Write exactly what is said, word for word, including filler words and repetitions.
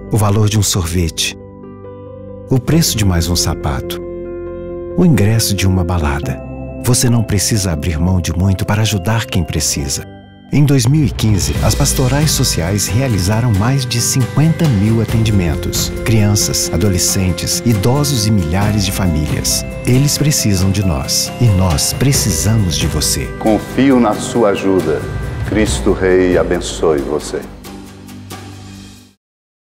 o valor de um sorvete, o preço de mais um sapato, o ingresso de uma balada. Você não precisa abrir mão de muito para ajudar quem precisa. Em dois mil e quinze, as pastorais sociais realizaram mais de cinquenta mil atendimentos. Crianças, adolescentes, idosos e milhares de famílias. Eles precisam de nós e nós precisamos de você. Confio na sua ajuda. Cristo Rei abençoe você.